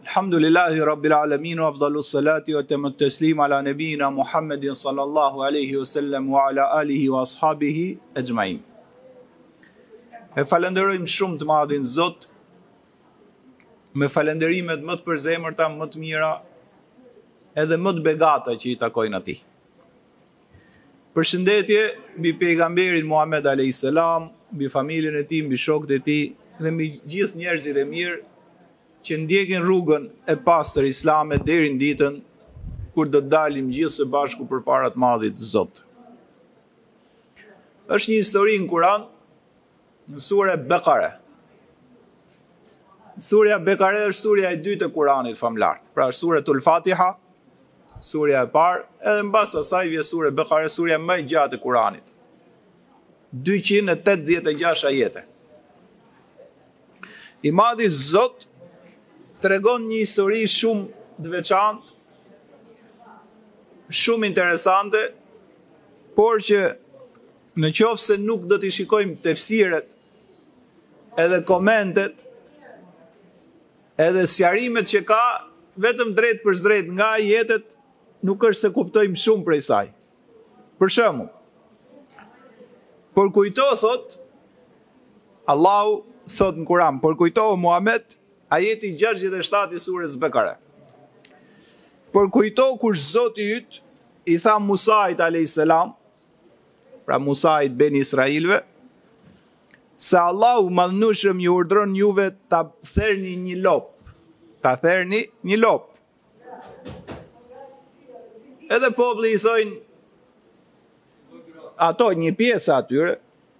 Alhamdulillahi Rabbil Alamin wa afdalu salati wa tamat taslim ala nabina Muhammedin sallallahu alaihi wasallam wa ala alihi wa ashabihi ajma'in. E falenderojmë shumë të madhin Zot me falenderimet më të përzemërta, më të mira, edhe më të begata që i takojnë atij. Përshëndetje mbi pejgamberin Muhammed alayhis salam, mbi familjen e tij, mbi shokët e tij dhe mbi gjithë njerëzit e mirë që ndjekin rrugën e pastër islame deri në ditën kur do të dalim gjithë së bashku përpara të madhit Zot. Është një histori në Kur'an, në Surja Bekare. Surja Bekare është surja e dytë e Kur'anit famlart. Pra është suratul Fatiha, surja e parë, edhe mbas asaj vjen Surja Bekare, surja më e gjatë e Kur'anit. 286 ajete. I madhi Zot tregon një histori shumë të veçantë, shumë interesante, por që në qoftë se nuk do t'i shikojmë tefsiret, edhe komentet, edhe sqarimet që ka, vetëm drejt për drejt nga ajetet, nuk është se kuptojmë shumë prej saj. Për shembull, por kujto thot, Allahu thot në Kur'an, por kujto Muhammed, ajeti 67 i surës Bekare. Por kujto kur Zoti yt i tha Musait alayhis salam, pra Musait ben Israilve, se Allahu madhnushëm ju urdhron juve ta therni një lop. Ta therni një lop. Edhe populli i thojnë ato një pjesë atyre,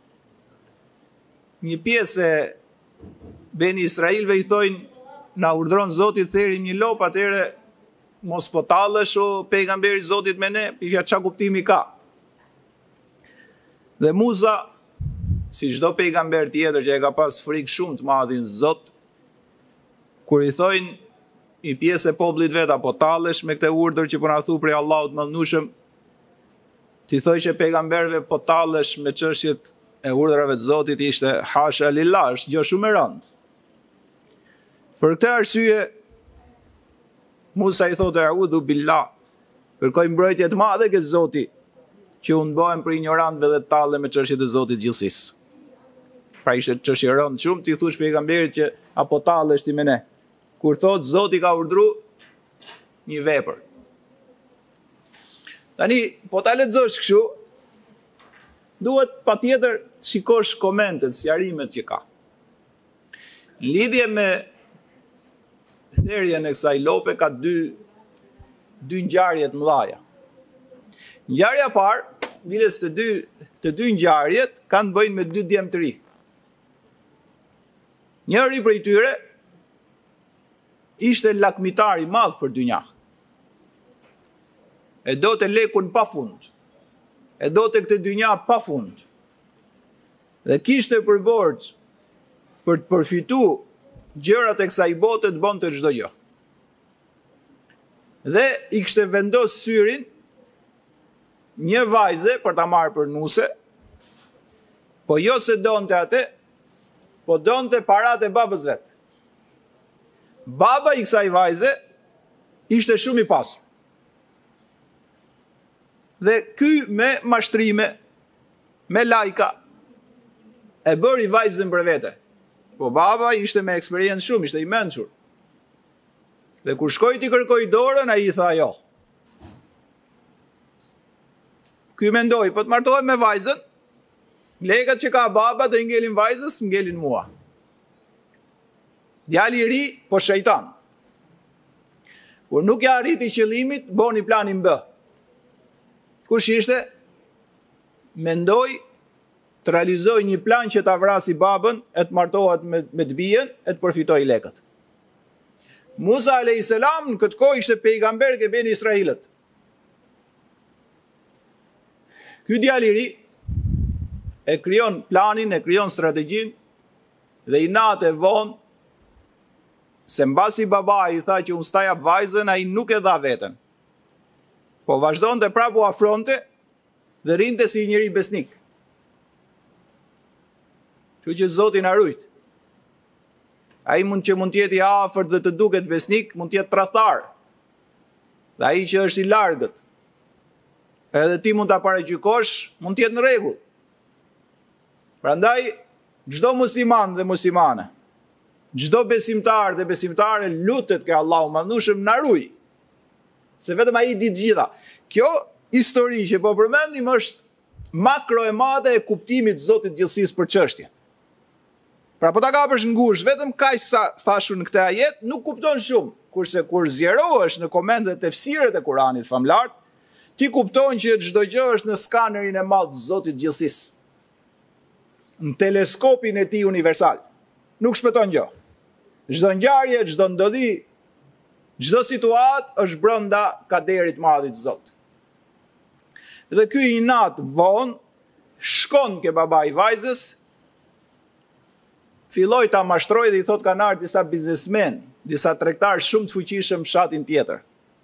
një pjesë ben Israilve i thojnë, na urdhron Zoti të therim një lop, atëre mos po tallesh o pejgamberi Zotit me ne, pika çka kuptimi ka. Dhe Musa, si çdo pejgamber tjetër që e ka pas frikë shumë të madhin Zot, kur i thojnë një pjesë e popullit vet apo tallesh me këtë urdhër që po na thu prej Allahut mëdhnushëm, ti thoj që pejgamberëve po tallesh me çështjet e urdhrave të Zotit, ishte hasha lillah, është gjë shumë e rëndë. Për këtë arsye, Musa i thotë a'udhu billah, kërkoj mbrojtje të madhe ke Zoti, që unë bëhem për ignorantëve dhe talle me çështjet e Zotit gjithësisë. Pra ishte çështje e rëndë shumë, ti thush pejgamberit që apo tallesh ti me ne. Kur thotë Zoti ka urdhëruar një vepër. Tani, po ta lexosh kështu, duhet patjetër të shikosh komentet, sqarimet që ka. Në lidhje me therjen e kësaj lope ka dy ngjarje të mëdha. Ngjarja e parë, virës të dy ngjarjet kanë të bëjnë me dy djemë të ri. Njëri prej tyre ishte lakmitar i madh për dynja. E do të lekun pa fund. E do të këtë dynja pa fund. Dhe kishte për borxh për të përfituar gjërat e kësaj bote të bonte çdo gjë. Dhe i kishte vendos syrin një vajze për ta marrë për nuse, po jo se donte atë, po donte paratë e babës vet. Baba i kësaj vajze ishte shumë i pasur. Dhe ky me mashtrime, me lajka, e bëri vajzën për vete. Po baba ishte me eksperiencë shumë, ishte i mençur. Dhe kur shkoi ti kërkoi dorën, ai i tha jo. Ky mendoi, po të martohem me vajzën, lekët që ka baba të ngelin vajzës, ngelin mua. Djali i ri, po shejtan. Kur nuk ja arriti qëllimit, boni planin B. Kush ishte? Mendoi të realizoj një plan që ta vrasi babën, e të martohet me të bijen, e të përfitoj lekët. Musa alayhis salam në këtë kohë ishte pejgamber ke ben Israilët. Ky djalë i ri e krijon planin, e krijon strategjin, dhe i natë vonë, se mbasi babai i tha që unë s'ta jap vajzën, ai nuk e dha veten. Po vazhdonte prapë u afronte dhe rinte si njëri besnik. Që Zoti na rujt. Ai mund të jetë i afërt dhe të duket besnik, mund të jetë tradhtar. Dhe ai që është i largët, edhe ti mund ta paragjykosh, mund të jetë në rregull. Prandaj çdo musliman dhe muslimane, çdo besimtar dhe besimtare lutet ke Allahu madhnushëm na ruaj. Se vetëm ai di të gjitha. Kjo histori që po përmendim është makro e madhe e kuptimit të Zotit gjithësisë për çështjen. Pra po ta kapësh ngushtë vetëm kaq sa thashun në këtë ajet, nuk kupton shumë. Kurse kur zgjerohesh në komentet e tefsiret e Kuranit famlar, ti kupton që çdo gjë është në skanerin e madh të Zotit gjithësisë. Në teleskopin e tij universal. Nuk shpëton gjë. Çdo ngjarje, çdo ndodhi, çdo situatë është brenda kaderit të madhit të Zotit. Dhe ky i nat vonë shkon ke baba i vajzës, filloi ta mashtroi dhe i thot kanë ardhur disa biznesmen, disa tregtar shumë të fuqishëm fshatin tjetër.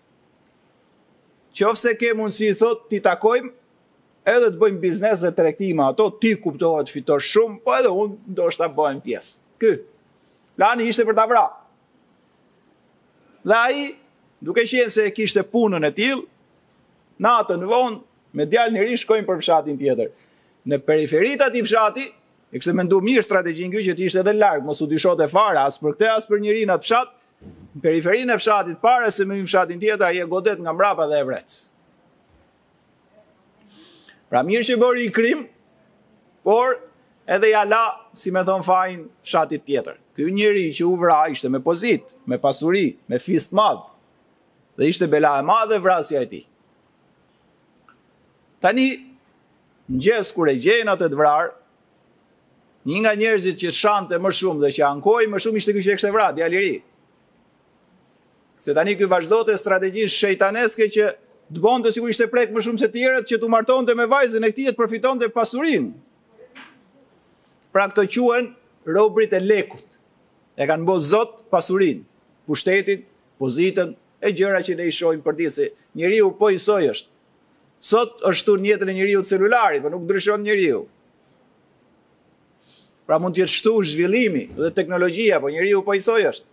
Qofse ke mundësi, thot, ti takojmë, edhe të bëjmë biznes dhe tregtime ato, ti kuptohet fitosh shumë, po edhe unë ndoshta bëhem pjesë. Ky plani ishte për ta vrarë. Dhe ai, duke qenë se kishte punën e tillë, natën vonë me djalin e ri shkojnë për fshatin tjetër. Në periferitë atij fshati, e kishte menduar mirë strategjin ky që ti ishte edhe larg, mos u dishonte fare as për këtë as për njërin atë fshat. Në periferinë e fshatit para se me fshatin tjetër ai e godet nga mbrapa dhe e vret. Pra mirë që bëri i krim, por edhe ja la, si me thon fajin, fshatit tjetër. Ky njeri që u vra ishte me pozit, me pasuri, me fist madh. Dhe ishte bela e madhe vrasja e tij. Tani mëngjes kur e gjejnë atë të vrarë, një nga njerëzit që shante më shumë dhe që ankoi më shumë ishte ky që e kishte vrarë, djali i ri. Se tani ky vazhdonte strategjisë shejtaneske që të bonte sikur ishte prek më shumë se të tjerët që tu martonte me vajzën e këtij të përfitonte pasurinë. Pra këto quhen robrit e lekut. E kanë bërë zot pasurinë, pushtetin, pozitën e gjëra që ne i shohim përditshë se njeriu po i soi është. Sot është shtuar në jetën e njeriu celularit, por nuk ndryshon njeriu. Pra mund të jetë shtuar zhvillimi dhe teknologjia, po njeriu po i soi është.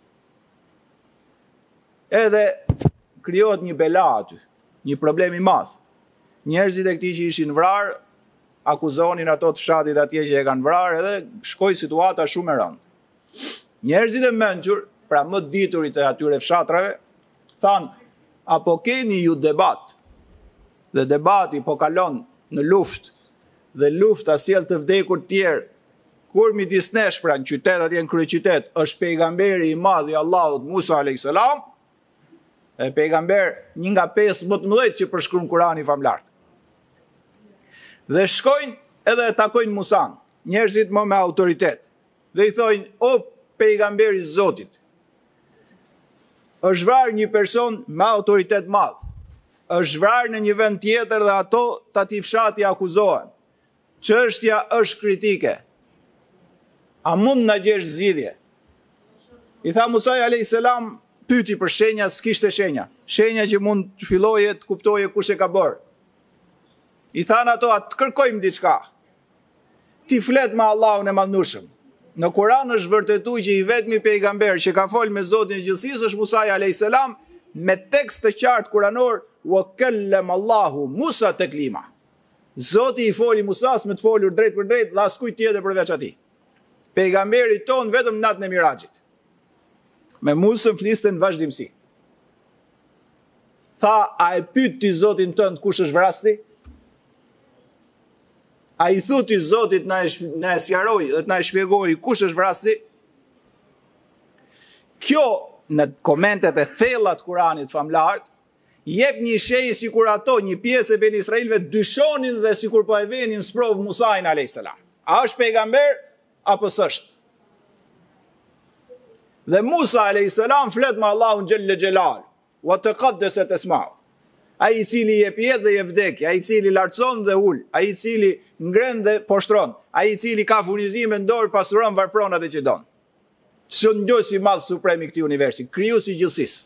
Edhe krijohet një bela aty, një problem i madh. Njerëzit e këtij që ishin vrarë akuzonin ato të fshatit atje që e kanë vrarë edhe shkoi situata shumë e rëndë. Njerëzit e mençur, pra më diturit e atyre fshatrave, thanë, apo keni ju debat, dhe debati po kalon në luftë, dhe lufta sjell të vdekur tjerë, kur midis nesh, pra në qytet atje në kryeqytet, është pejgamberi i madh i Allahut Musa alayhis salam, e pejgamber një nga 5 më të mëdhenj që përshkruan Kur'ani famlar. Dhe shkojnë edhe e takojnë Musan, njerëzit më me autoritet, dhe i thojnë, o pejgamberi i Zotit, është vrarë një person me autoritet madh, është vrarë në një vend tjetër dhe ato të atij fshati akuzohen. Çështja është kritike. A mund na gjesh zgjidhje? I tha Musa alayhis salam, pyeti për shenja, s'kishte shenja. Shenja që mund të filloje të kuptoje kush e ka bërë. I thanë ato, atë kërkojmë diçka. Ti flet me Allahun e Madhnushëm. Në Kur'an është vërtetuar që i vetmi pejgamber që ka folë me Zotin e gjithësisë është Musa alayhis salam me tekst të qartë kuranor, wa kallama Allahu Musa taklima. Zoti i foli Musas me të folur drejt për drejt, dhe askujt tjetër përveç atij. Pejgamberi ton vetëm natën e Miraxhit. Me Musën flisten vazhdimsi. Tha, a e pyet ti Zotin tënd kush është vrasti? A i thuti Zotit na e sqaroi dhe na e shpjegoi kush është vrasti? Kjo në komentet e thella të Kuranit famlart jep një shenjë sikur ato një pjesë e Ben Israilëve dyshonin dhe sikur po e venin sprov Musain alayhis salam. A është pejgamber apo s'është? Dhe Musa alayhis salam flet me Allahun xhelle xhelal, wa taqaddasat asma'u. Ai i cili jep jetë dhe jep vdekje, ai i cili lartëson dhe ul, ai i cili ngren dhe poshtron, ai i cili ka furnizime në dorë, pasuron, varfron atë që don. Shëndosi i madh suprem i këtij universi, krijuesi i gjithësisë.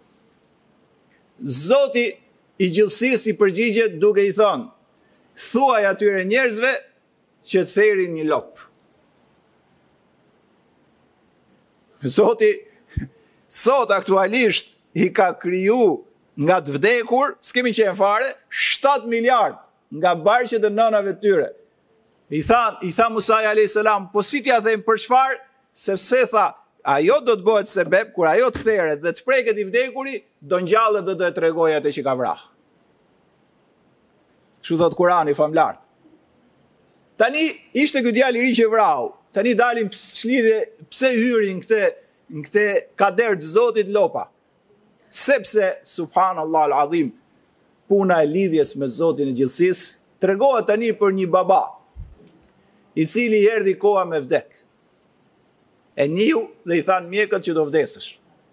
Zoti i gjithësisë i përgjigjet duke i thënë, thuaj atyre njerëzve që të therin një lop. Zoti sot aktualisht i ka kriju nga të vdekur, s'kemi qenë fare, 7 miliard nga barqet e nënave të tyre. I tha Musaj a.s. Po si t'ja them për çfarë? Sepse tha, ajo do të bëhet sebeb, kur ajo të theret dhe të preket i vdekuri, do ngjallet dhe do e tregoj atë që ka vrah. Kështu thot Kur'ani famlart. Tani ishte ky djalë i ri që vrau. Tani dalim pse hyrin në këtë kader të Zotit Lopa. Sepse subhanallahu al-azim, puna e lidhjes me Zotin e gjithësisë tregohet tani për një baba i cili erdhi koha me vdek. E njiu dhe i thanë mjekët që do vdesësh.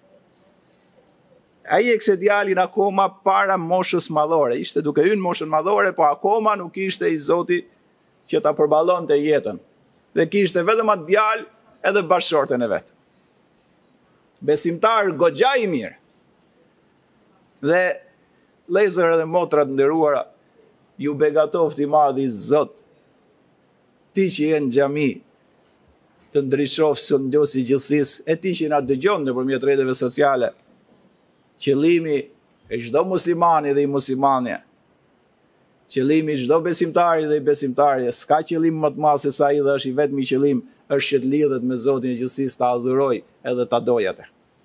Ai e kishte djalin akoma para moshës madhore. Ishte duke hyrë në moshën madhore, po akoma nuk ishte i Zoti që ta përballonte jetën. Dhe kishte vetëm atë djalë edhe bashkëshorten e vet. Besimtar goxha i mirë. Dhe lezër edhe motrat nderuara, ju begatoft i madhi Zot, ti që je në xhami, të ndrishof sundosi gjithësisë, e ti që na dëgjon nëpërmjet rrjeteve sociale. Qëllimi e çdo muslimani dhe i muslimane, qëllimi i çdo besimtari dhe i besimtarje, s'ka qëllim më të madh se sa ai dhe është i vetmi qëllim, është që të lidhet me Zotin e gjithësisë, ta adhuroj edhe ta doj atë.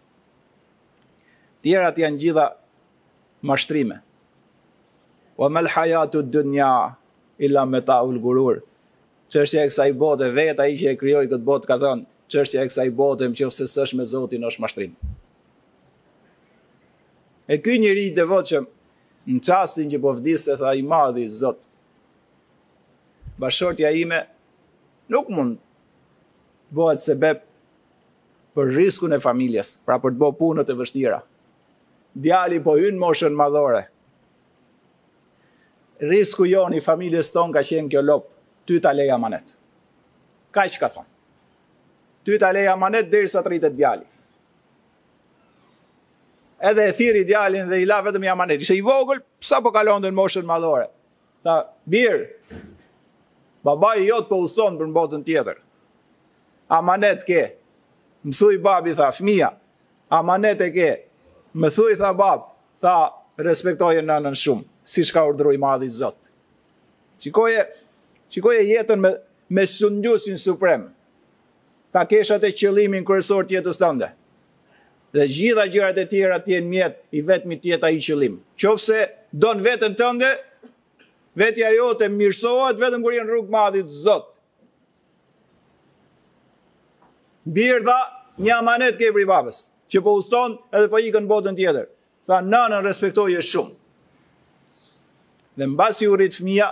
Tjerat janë gjitha mashtrime. Wa mal hayatu dunya illa mata'ul ghurur. Çështja e kësaj bote, vetë ai që e krijoi këtë botë ka thënë, çështja e kësaj bote nëse s'është me Zotin është mashtrim. E ky njeri i devotshëm, në çastin që po vdiste, tha i madhi Zot, bashortja ime nuk mund bëhet sebeb për riskun e familjes, pra për të bërë punët e vështira. Djali po hyn moshën madhore. Risku jon i familjes ton ka qenë kjo lop, ty ta lej amanet. Kaq ka thonë. Ty ta lej amanet derisa të rritet djali. Edhe e thiri djalin dhe i la vetëm i amanet. Ishte i vogël, sa po kalonte në moshën madhore. Tha, birë, babai jot po uson për në botën tjetër. Amanet ke. Më thuj babi, tha, fëmia, amanet e ke. Më thuj, tha bab, tha, respektoje nënën shumë, si shka urdhëroi madhi Zot. Shikoje jetën me sundjusin suprem. Ta kesh atë qëllimin kryesor të jetës tënde. Dhe gjitha gjërat e tjera të jenë mjet i vetmi të jetë ai qëllim. Qofse don veten tënde, vetja jote mirësohet vetëm kur je në rrugë madhit Zot. Birda, një amanet ke prej babës, që po udhton edhe po ikën në botën tjetër. Tha, nënën respektoje shumë. Dhe mbasi u rrit fëmia,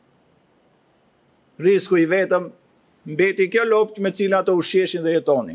risku i vetëm mbeti kjo lopë me cilën ato ushqeshin dhe jetonin.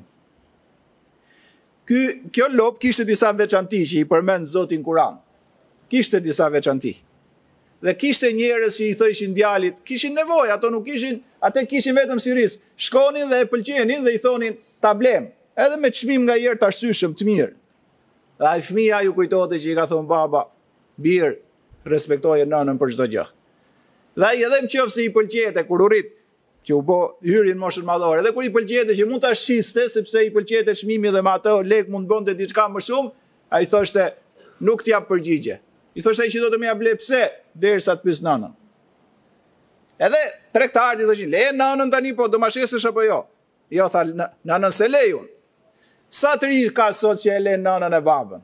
Kjo lopë kishte disa veçanti që i përmend Zoti në Kur'an. Kishte disa veçanti. Dhe kishte njerëz që i thoshin djalit, kishin nevojë, atë kishin vetëm si risk. Shkonin dhe e pëlqenin dhe i thonin ta blem, edhe me çmim nga herë të arsyeshëm të mirë. Dhe ai fëmia ju kujtohet që i ka thonë baba, bir, respektoje nënën për çdo gjë. Dhe ai edhe nëse i pëlqete kur u rrit, që u bë hyrin moshën madhore, edhe kur i pëlqete që mund ta shiste, sepse i pëlqete çmimi dhe me atë lek mund bënte diçka më shumë, ai thoshte nuk t'ja përgjigje. I thoshte ai që do të më ja ble pse derisa të pyes nënën. Edhe tregtarët i thoshin, "Le nënën tani, po do ma shesësh apo jo?" Jo, tha, "Nënën se lej unë." Sa të ri ka sot që e le nënën e babën?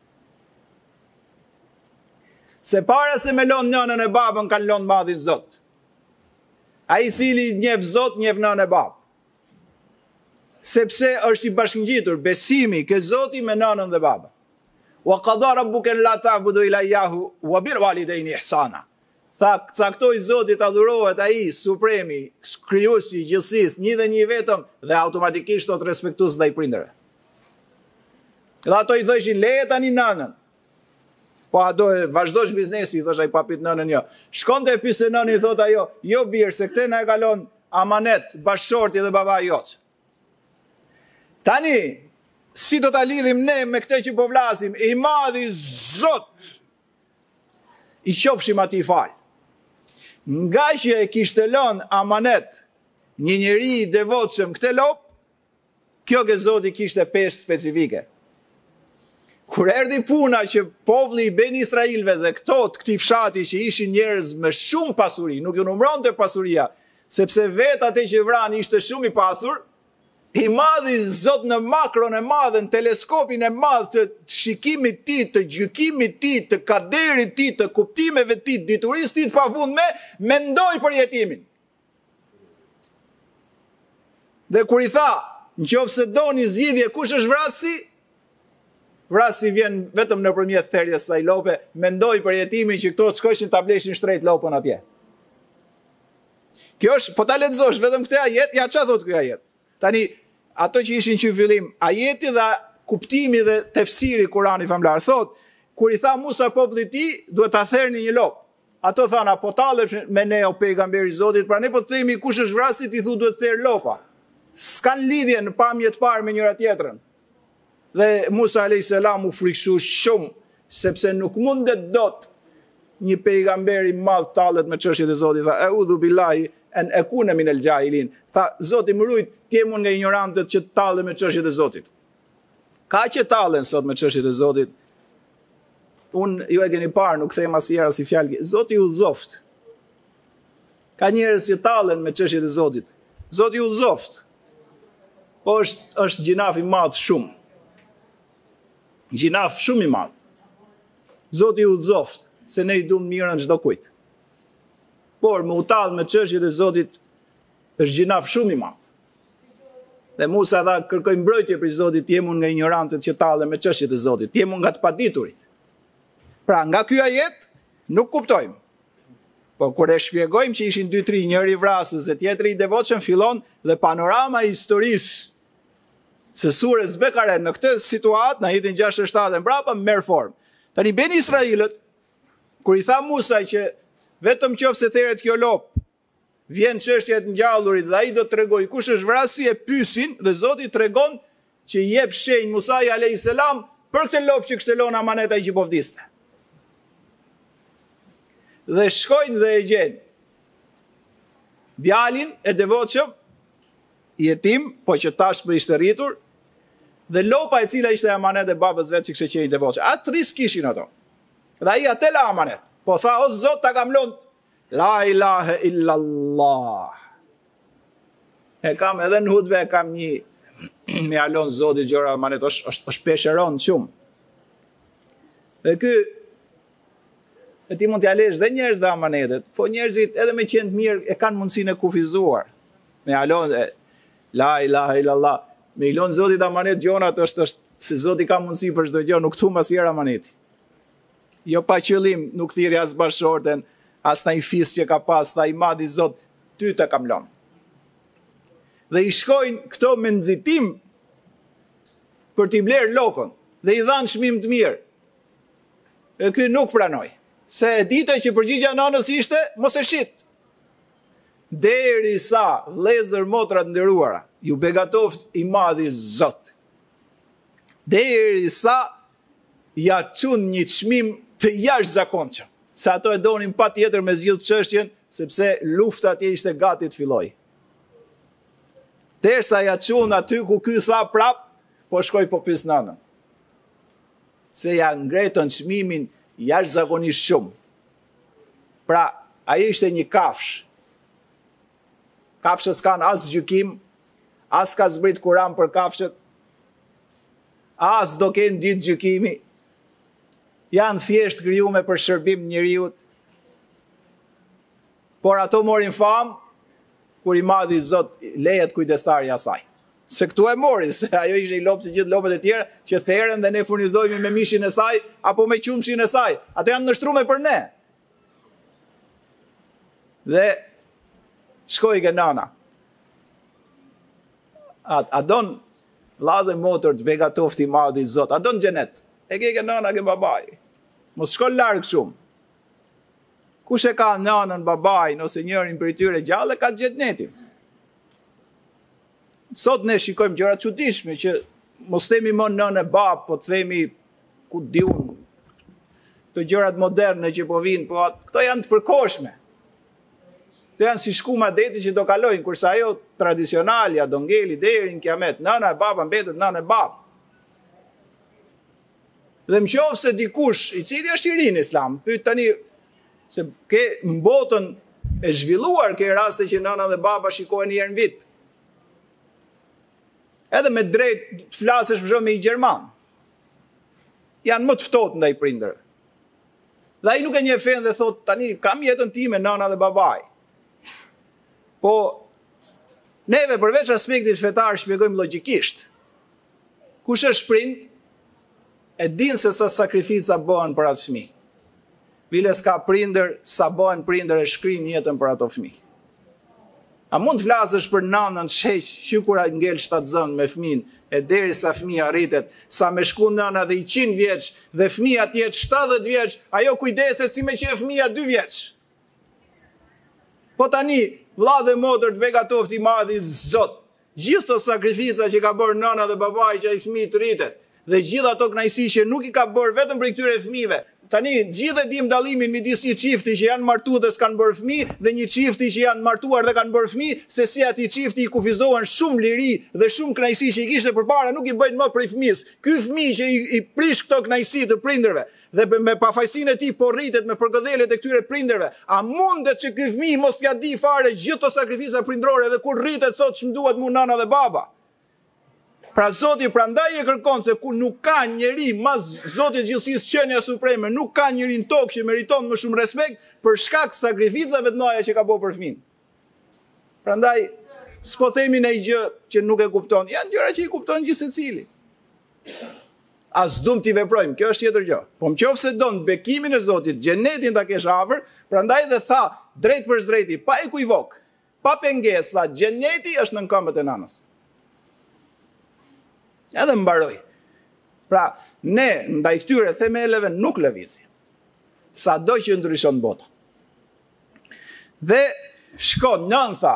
Se para se me lon nënën e babën, kanë lon madhin Zot. Ai i cili njeh Zot, njeh nënën e babë. Sepse është i bashkëngjitur besimi ke Zoti me nënën dhe babën. Wa qada rabbuka alla ta'budu illa iyyahu wa bil walidayni ihsana. Tha, caktoi Zoti të adhurohet ai supremi, krijuesi i gjithësisë, një dhe një vetëm, dhe automatikisht do të respektues ndaj prindërve. Dhe ato i thoshin, leje tani nënën. Po a do e vazhdosh biznesi, i thosh ai papit nënën jo. Shkonte e pyeste nënën, i thot ajo, jo birë, se këtë na e kalon amanet, bashkëshorti dhe baba jot. Tani, si do ta lidhim ne me këtë që po vlasim, i madhi Zot, i qofshim ati fal. Nga që e kishte lënë amanet një njeri i devotshëm këtë lop, Kjo që Zoti kishte peshë specifike. Kur erdhi puna që populli i Ben Israilve dhe këtij fshati që ishin njerëz me shumë pasuri, nuk ju numëronte pasuria, sepse vetë atë që vrani ishte shumë i pasur, i madhi Zot në makron e madhe, në teleskopin e madh të shikimit ti, të gjykimit ti, të kaderit ti, të kuptimeve ti, diturisë ti të pafundme, mendoi për jetimin. Dhe kur i tha, nëse doni zgjidhje kush është vrasi, vrasi vjen vetëm nëpërmjet therrjes së Lope, mendoi për jetimin që këto shkojshin ta bleshin shtrejt Lopën atje. Kjo është, po ta lexosh vetëm këtë ajet, ja çfarë thot ky ajet. Tani ato që ishin që fillim, ajeti dhe kuptimi dhe tefsiri Kur'ani famlar thot, kur i tha Musa popullit ti, duhet ta therrni një lopë. Ato thanë, po tallesh me ne o pejgamberi i Zotit, pra ne po të themi kush është vrasi, ti thu duhet therr lopa. S'kan lidhje në pamje të parë me njëra tjetrën. Dhe Musa a.s. u friksu shumë, sepse nuk mundet dot një pejgamber i madh tallet me çështjet e Zotit. Tha, eudhu billahi an akuna min al-jahilin. Tha, Zoti më rujt, ti je nga ignorantët që tallen me çështjet e Zotit. Ka që tallen sot me çështjet e Zotit. Unë ju e keni parë, nuk them asnjëherë si fjalë. Zoti ju zoft. Ka njerëz që tallen me çështjet e Zotit. Zoti ju zoft. Po është gjinaf i madh shumë. Gjinaf shumë i madh. Zoti ju zoft, se ne i duam mirën çdo kujt. Por me u tall me çështjet e Zotit është gjinaf shumë i madh. Dhe Musa tha, kërkoj mbrojtje për Zotit, jemi nga ignorantët që tallen me çështjet e Zotit, jemi nga të paditurit. Pra nga ky ajet nuk kuptojmë. Por kur e shpjegojmë që ishin 2-3, njëri vrasës dhe tjetri i devotshëm, fillon dhe panorama e historisë së surës Bekare në këtë situatë, në ajetin 67 mbrapa, merr formë. Tani Ben Israilët, kur i tha Musa që vetëm qofse theret kjo lopë, vjen çështja e ngjallurit dhe ai do të tregojë kush është vrasi, e pyesin dhe Zoti tregon që i jep shenjë Musai alayhis salam për këtë lopë që kështelon amanet ai që po vdiste. Dhe shkojnë dhe e gjenë djalin e devotshëm, jetim, po që tashmë ishte rritur, dhe lopa e cila ishte amanet e babës vetë që kishte qenë devotshëm. Atë risk kishin ato. Dhe ai atë la amanet. Po tha, o Zot, ta kam lënë la ilahe illallah. E kam edhe në hutbe, kam një me alon Zotit gjëra amanet, është pesheron shumë. Dhe ky e ti mund t'ja lesh dhe njerëzve amanetet, po njerëzit edhe me qenë të mirë e kanë mundësinë e kufizuar. Me alon la ilaha illallah, me ilon Zotit amanet gjonat është se Zoti ka mundësi për çdo gjë, nuk thum asnjëherë amaneti. Jo pa qëllim, nuk thirrja as bashorten, as në i fis që ka pas, tha i madhi Zot, ty të kam lënë. Dhe i shkojnë këto me nxitim për t'i blerë lopën, dhe i dhanë çmim të mirë. E ky nuk pranoi. Se e dite që përgjigja nënës ishte, mos e shit. Derisa vëllezër motra të nderuara, ju begatoft i madhi Zot. Derisa ja çun një çmim të jashtëzakonshëm. Se ato e donin patjetër me zgjidh çështjen, sepse lufta atje ishte gati të fillojë. Derisa ja çun aty ku ky tha prap, po shkoj po pyes nënën. Se ja ngretën çmimin jashtëzakonisht shumë. Pra, ai ishte një kafsh. Kafshët s'kan as gjykim, as ka zbrit Kur'an për kafshët, as do kenë ditë gjykimi. Janë thjesht krijuar për shërbim njeriut. Por ato morin famë kur i madhi Zot lejet kujdestari i asaj. Se këtu e mori, se ajo ishte i lopë si gjithë lopët e tjera, që theren dhe ne furnizojmë me mishin e saj, apo me qumshin e saj. Ato janë nështrume për ne. Dhe shkoj ke nana. A don la dhe motor të begatofti madhi Zot, a don xhenet. E ke nana ke babaj. Mos shko larg shumë. Kush e ka nanën, babajin ose njërin për tyre gjallë ka xhenetin. Sot ne shikojmë gjëra të çuditshme që mos themi më nënë e bab, po themi ku diun të gjërat moderne që po vinë, po këto janë të përkohshme. Të janë si shkuma deti që do kalojnë, kurse ajo tradicionalja do ngeli deri në kiamet. Nëna e baba mbetet nëna e baba. Dhe më qoftë se dikush, i cili është i ri në Islam, pyet tani se ke në botën e zhvilluar ke raste që nëna dhe baba shikohen një herë në vit. Edhe me drejt të flasësh për shembull me një gjerman. Janë më të ftohtë ndaj prindërve. Dhe ai nuk e njeh fen dhe thot tani kam jetën time nëna dhe babai. Po neve përveç aspektit fetar shpjegojmë logjikisht. Kush është prind e din se sa sakrifica bëhen për atë fëmijë. Bile s'ka prindër, sa bëhen prindër e shkrin jetën për ato fëmijë. A mund të flasësh për nanën sheq që kur ngel shtatzën me fëmin, e derisa fëmia arritet, sa me shku nëna dhe i 100 vjeç dhe fëmia të jetë 70 vjeç, ajo kujdeset si me që fëmia 2 vjeç. Po tani, vlla dhe motër të begatofti madhi Zot, gjithë të sakrifica që ka bërë nëna dhe babai që ai fëmijë të rritet, dhe gjithë ato kënaqësi që nuk i ka bërë vetëm për këtyre fëmijëve. Tani gjithë e dim dallimin midis një çifti që janë martuar dhe s'kan bërë fëmijë dhe një çifti që janë martuar dhe kanë bërë fëmijë, se si atij çifti i kufizohen shumë liri dhe shumë kënaqësi që i kishte përpara nuk i bëjnë më prej fëmijës. Ky fëmijë që i prish këto kënaqësi të prindërve dhe me pafajsinë e tij po rritet me përgodhelet e këtyre prindërve, a mundet që ky fëmijë mos t'ia di fare gjithë to sakrifica prindrore dhe kur rritet thotë ç'm duhet mu nëna dhe baba? Pra Zoti prandaj e kërkon se ku nuk ka njeri mas Zotit gjithësisë qenia supreme, nuk ka njeri në tokë që meriton më shumë respekt për shkak sakrificave të mëdha që ka bërë për fëmin. Prandaj s'po themi në gjë që nuk e kupton, janë gjëra që i kupton gjithë secili. As dum t'i veprojmë, kjo është tjetër gjë. Po nëse don bekimin e Zotit, xhenetin ta kesh afër, prandaj dhe tha drejt për drejti, pa ekujvok, pa pengesë, tha xheneti është nën këmbët e nanës. Edhe mbaroj. Pra, ne ndaj këtyre themeleve nuk lëvizim. Sa do që ndryshon bota. Dhe shkon nën tha.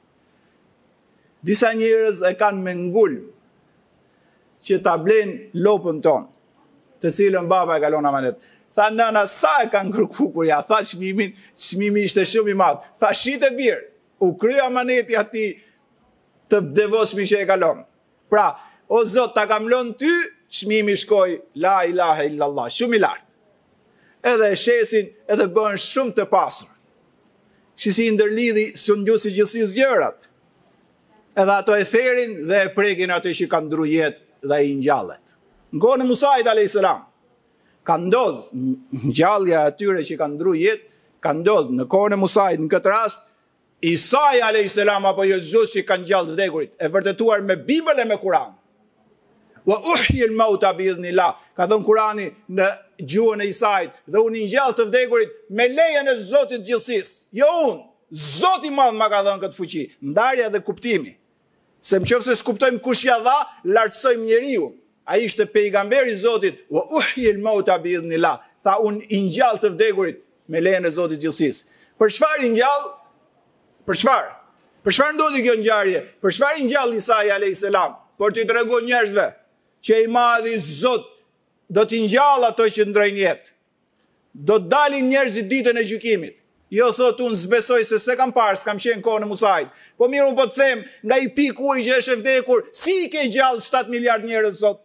Disa njerëz e kanë me ngulm që ta blenë lopën tonë, të cilën baba e kalon amanet. Tha nëna sa e kanë kërku kur ja tha çmimi ishte shumë i madh. Tha shit e birë, u kry amaneti atij të devotshmi që e kalon. Pra, o Zot, ta kam lënë ty, çmimi shkoi la ilaha illallah, shumë i lartë. Edhe e shesin, edhe bëhen shumë të pasur. Që si ndërlidhi sundjuesi gjithësisë gjërat. Edhe ato e therin dhe e prekin ato që kanë ndru jetë dhe i ngjallet. Në kohën e Musait alayhis salam, ka ndodhur ngjallja e atyre që kanë ndru jetë, ka ndodhur në kohën e Musait në këtë rast, Isai alayhis salam apo Jezusi kanë ngjallë të vdekurit, e vërtetuar me Bibël e me Kur'an. Wa uhyi al-mauta bi'idhnillah. Ka thënë Kurani në gjuhën e Isait, dhe unë ngjall të vdekurit me lejen e Zotit gjithësisë. Jo unë, Zoti i Madh ma ka dhënë këtë fuqi. Ndarja dhe kuptimi. Se nëse s'kuptojmë kush ja dha, lartësojmë njeriu. Ai ishte pejgamberi i Zotit. Wa uhyi al-mauta bi'idhnillah. Tha unë ngjall të vdekurit me lejen e Zotit gjithësisë. Për çfarë ngjall? Për çfarë? Për çfarë ndodhi kjo ngjarje? Për çfarë ngjall Isai alayhis salam? Por t'i tregon njerëzve që i madhi Zot do t'i ngjall ato që ndrojnë jetë. Do të dalin njerëzit ditën e gjykimit. Jo thot unë zbesoj se kam parë, s'kam qenë kohën e Musait. Po mirë, unë po të them, nga i pik ujë që është e vdekur, si i ke gjallë 7 miliard njerëz sot?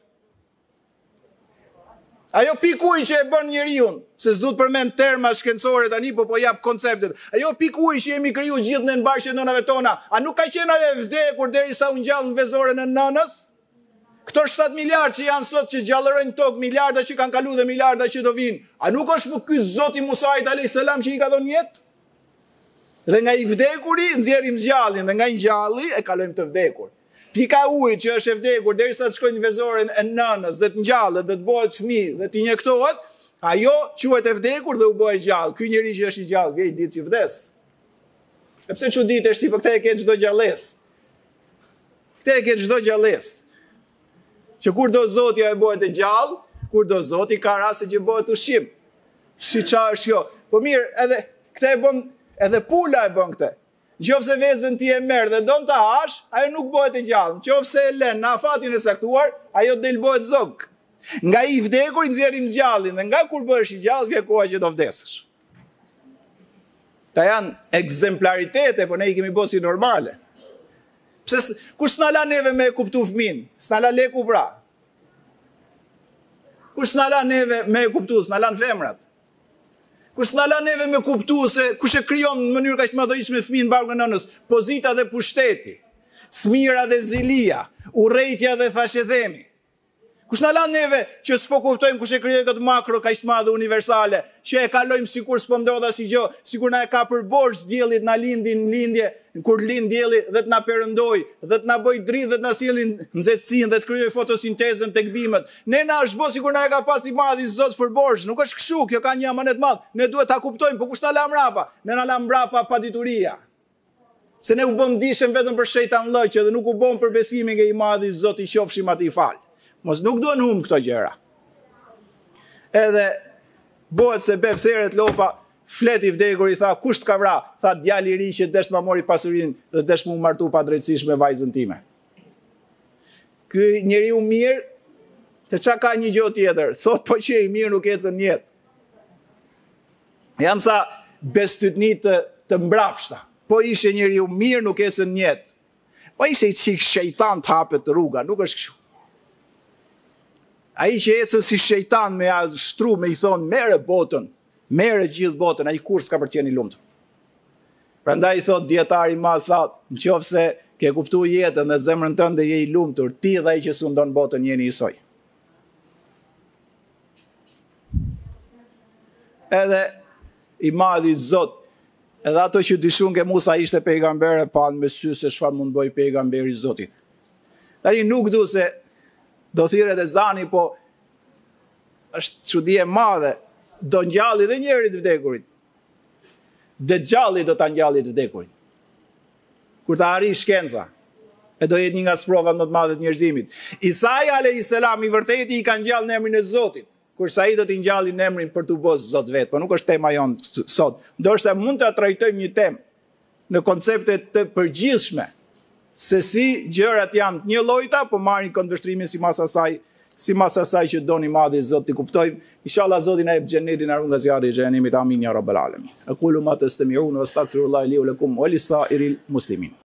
Ajo pik ujë që e bën njeriu, se s'duhet përmend terma shkencore tani, po jap konceptet. Ajo pik ujë që jemi kriju gjithë në bashkë nënave tona, a nuk ka qenë ajo e vdekur derisa u ngjall në vezorën e nënës? Këto 7 miliard që janë sot që gjallërojnë tokë, miliarda që kanë kalu dhe miliarda që do vinë, a nuk është më ky Zoti Musait alayhis salam që i ka dhënë jetë? Dhe nga i vdekuri nxjerrim gjallin dhe nga ngjalli e kalojmë të vdekur. Pika e ujit që është e vdekur derisa të shkojnë në vezorën e nënës dhe të ngjallet dhe të bëhet fëmijë dhe të injektohet, ajo quhet e vdekur dhe u bëhet gjallë. Ky njeri që është i gjallë vjen ditë që vdes. E pse çuditesh ti, po këtë e ke çdo gjallës. Këtë e ke çdo gjallës. Që kur do Zoti e bëhet e gjallë, kur do Zoti ka raste që bëhet ushqim. Si çfarë është kjo? Po mirë, edhe këtë e bën, edhe pula e bën këtë. Nëse vezën ti e merr dhe don ta hash, ajo nuk bëhet e gjallë. Nëse e lën në afatin e saktuar, ajo del bëhet zog. Nga i vdekur nxjerrim gjallin dhe nga kur bëhesh i gjallë vjen koha që do vdesësh. Ta janë ekzemplaritete, po ne I kemi bërë si normale. Pse kush s'na la neve me kuptu fëmin? S'na la leku pra. Kush s'na la neve me kuptu, s'na la në femrat. Kush s'na la neve me kuptu se kush e krijon në mënyrë kaq të madhërisht fëmin barkun e nënës, pozita dhe pushteti, smira dhe zilia, urrejtja dhe thashëthemi. Kush na la neve që s'po kuptojmë kush e krijoi këtë makro kaq të madhe universale, që e kalojmë sikur s'po ndodha si gjë, sikur na e ka për borxh diellit na lindi në lindje, kur lind dielli dhe të na perëndoi, dhe të na bëj dritë dhe të na sjellin nxehtësinë dhe të krijoj fotosintezën tek bimët. Ne na është bë sikur na e ka pas I madhi Zot për borxh, nuk është kështu, kjo ka një amanet madh. Ne duhet ta kuptojmë, po kush na la mbrapa? Ne na la mbrapa pa dituria. Se ne u bëm dishëm vetëm për shejtan lloqe dhe nuk u bëm për besimin nga I madhi Zot I qofshim atij fal. Mos nuk duhen humb këto gjëra. Edhe bëhet se beb theret Lopa, fleti vdekur I tha, kush të ka vra? Tha djali I ri që desh ma mori pasurinë dhe desh mu martu pa drejtësisht me vajzën time. Ky njeriu mirë, te çka ka një gjë tjetër, thot po që I mirë nuk ecën në jetë. Jam sa bestytni të mbrapshta. Po ishe njeriu mirë nuk ecën në jetë. Po ishe I çik shejtan të hapet rruga, nuk është kështu. Ai që ecën si shejtan me shtru, me I thonë, mere botën, mere gjithë botën, ai kur s'ka për qenë I lumtur. Prandaj thot dietari ma thot, nëse ke kuptu jetën dhe zemrën tënde je I lumtur, ti dhe ai që sundon botën jeni I soj. Edhe I madhi Zot, edhe ato që dyshun ke Musa ishte pejgamber e pan me sy se çfarë mund bëj pejgamberi I Zotit. Tani nuk du se do thirret e zani, po është çudi e madhe, do ngjalli dhe njerit vdekurit. Dejjalli do ta ngjalli të vdekurin. Kur ta arrijë shkenca, e do jetë një nga sprovat më të mëdha të njerëzimit. Isai alayhis salam I vërtetë I ka ngjall në emrin e Zotit, kurse ai do t'i ngjallin në emrin për t'u bërë Zot vet, po nuk është tema jonë sot. Ndoshta mund ta trajtojmë një temë në koncepte të përgjithshme, se si gjërat janë një llojta, po marrin këndvështrimin sipas asaj që doni madhi Zot t'i kuptojmë. Inshallah Zoti na jep xhenetin arun nga zjarri I xhenemit. Amin ya rabbal alamin. Aqulu ma tastami'un wa astaghfirullaha li wa lakum wa lisairil muslimin.